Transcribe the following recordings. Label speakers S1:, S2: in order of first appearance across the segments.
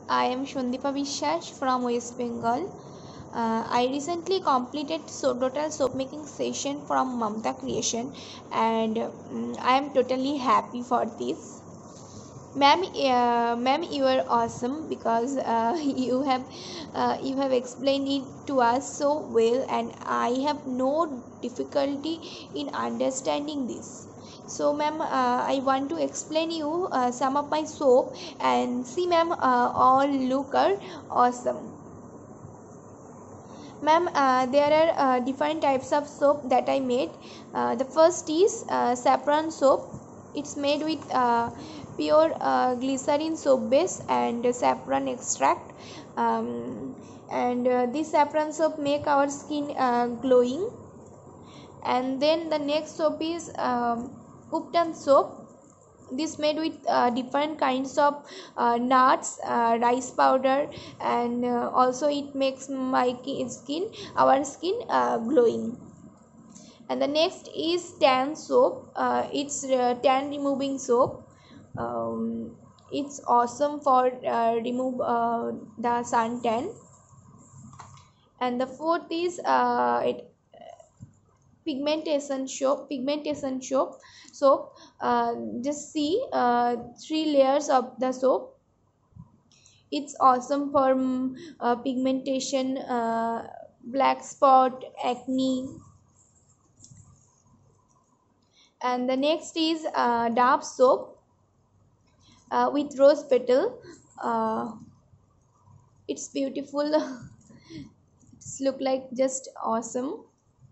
S1: I am Shundipa Vishwash from West Bengal. I recently completed total soap making session from Mamta Creation, and I am totally happy for this. Ma'am, you are awesome because you have explained it to us so well, and I have no difficulty in understanding this. So, ma'am, I want to explain you some of my soap, and see, ma'am, all look are awesome. Ma'am, there are different types of soap that I made. The first is saffron soap. It's made with pure glycerin soap base and saffron extract. And this saffron soap make our skin glowing. And then the next soap is Upton soap. This made with different kinds of nuts, rice powder, and also it makes my skin, our skin, glowing. And the next is tan soap. It's tan removing soap. It's awesome for remove the sun tan. And the fourth is pigmentation soap. Just see three layers of the soap. It's awesome for pigmentation, black spot, acne. And the next is Dove soap with rose petal. It's beautiful. It's look like just awesome.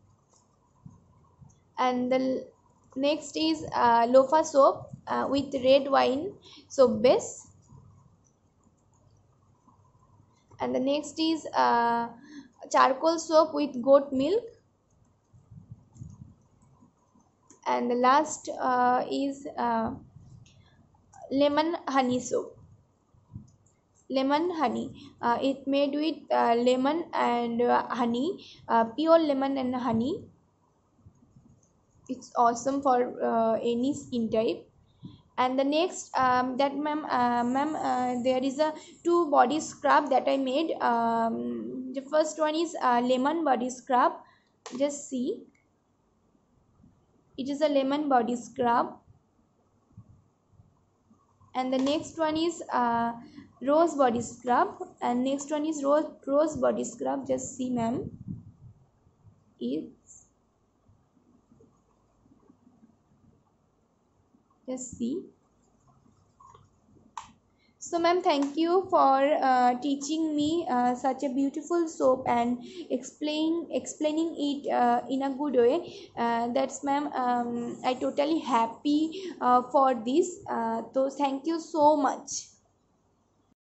S1: And the next is Lofa soap with red wine soap base. And the next is charcoal soap with goat milk. And the last is lemon honey soap. Lemon honey, it made with lemon and honey, pure lemon and honey. It's awesome for any skin type. And the next that ma'am, there is a two body scrub that I made. The first one is lemon body scrub. Just see, it is a lemon body scrub. And the next one is rose body scrub, and next one is rose body scrub. Just see, ma'am, it's just see. So, ma'am, thank you for teaching me such a beautiful soap and explaining it in a good way. That's, ma'am, I totally happy for this. So thank you so much.